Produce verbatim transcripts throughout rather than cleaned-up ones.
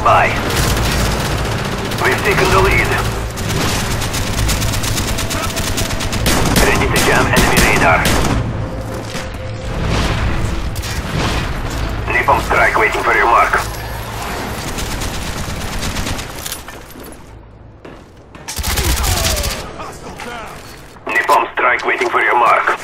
by. We've taken the lead. Ready to jam enemy radar. Napalm strike waiting for your mark. Napalm strike waiting for your mark.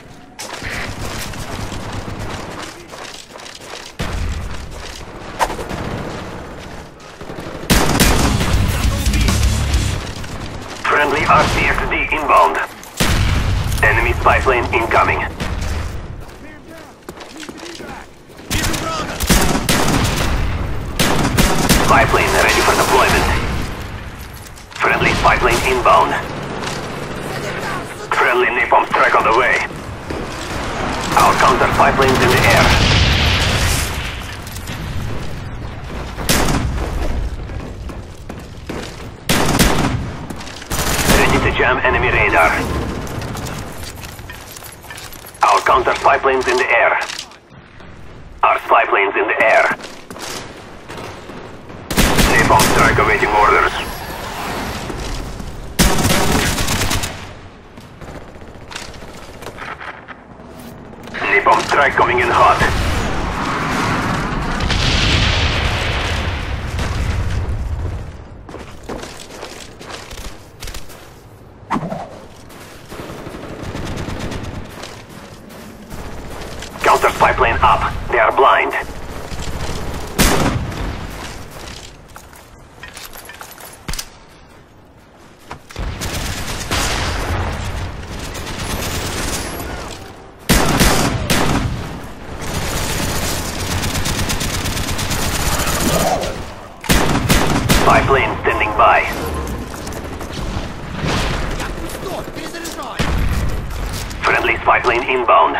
Friendly R C X D inbound. Enemy spy plane incoming. Spy plane ready for deployment. Friendly spy plane inbound. Friendly napalm strike on the way. Our counter spy planes in the air. Ready to jam enemy radar. Our counter spy planes in the air. Our spy planes in the air. Napalm strike awaiting orders. Napalm strike coming in hot. Counter spy plane up. They are blind. Spy plane standing by. Friendly spy plane inbound.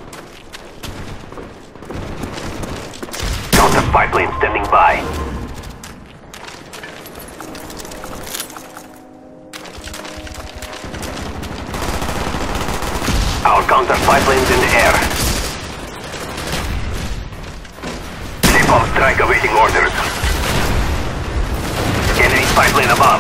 Counter spy plane standing by. Our counter spy planes in the air. Napalm strike awaiting orders. Enemy spy plane above.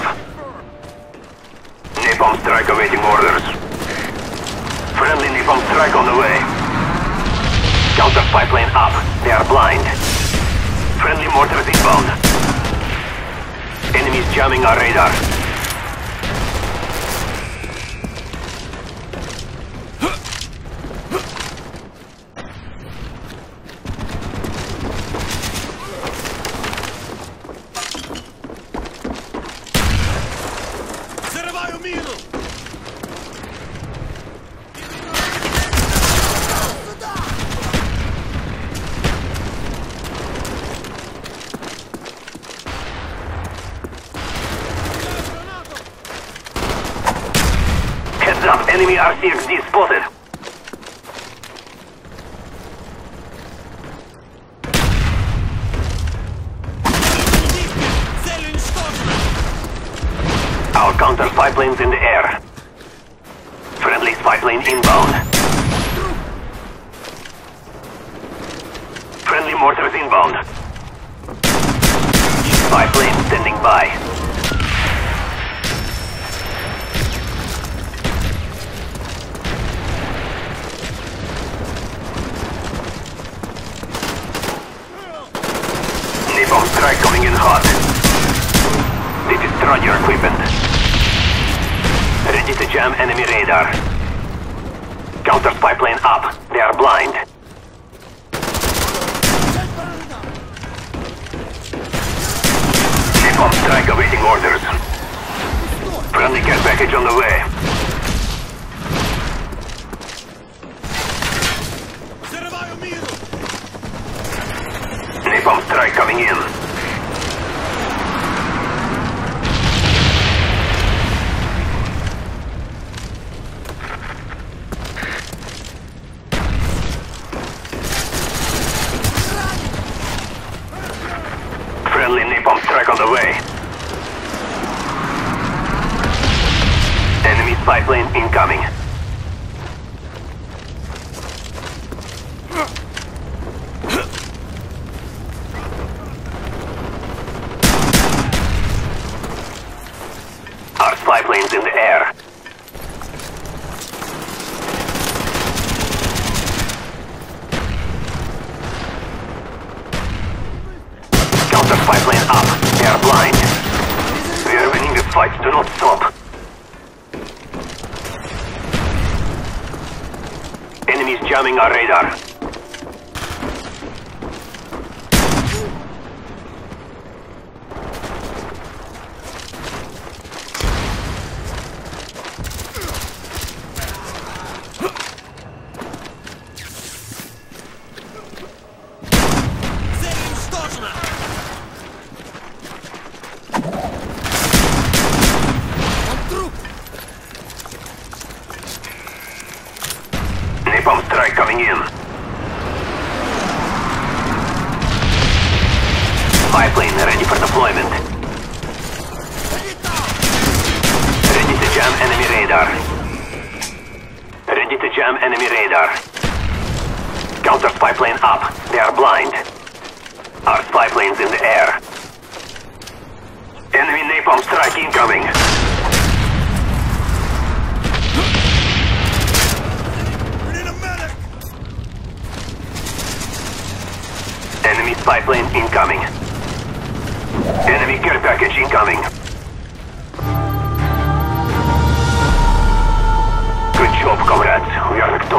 Napalm strike awaiting orders. Friendly napalm strike on the way. Counter spy plane up. They are blind. Friendly mortars inbound. Enemies jamming our radar. Heads up, enemy R C X D spotted. Our counter spy planes in the air. Friendly spy plane inbound. Friendly mortars inbound. Spy plane standing by. Napalm strike coming in hot. They destroyed your equipment. Ready to jam enemy radar. Counter spy plane up. They are blind. Napalm strike awaiting orders. Friendly care package on the way. Napalm strike coming in. Friendly napalm strike on the way. Enemy spy plane incoming. Dogfights do not stop. Enemies jamming our radar. Napalm strike coming in. Spy plane ready for deployment. Ready to jam enemy radar. Ready to jam enemy radar. Counter spy plane up. They are blind. Our spy plane's in the air. Enemy napalm strike incoming. Enemy spy plane incoming. Enemy care package incoming. Good job, comrades. We are victorious.